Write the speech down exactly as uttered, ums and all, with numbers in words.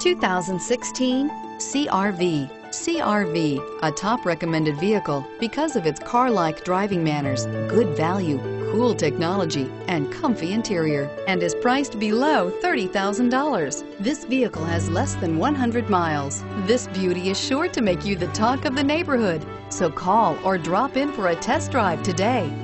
two thousand sixteen C R V. C R V, a top recommended vehicle because of its car-like driving manners, good value, cool technology, and comfy interior, and is priced below thirty thousand dollars. This vehicle has less than one hundred miles. This beauty is sure to make you the talk of the neighborhood. So call or drop in for a test drive today.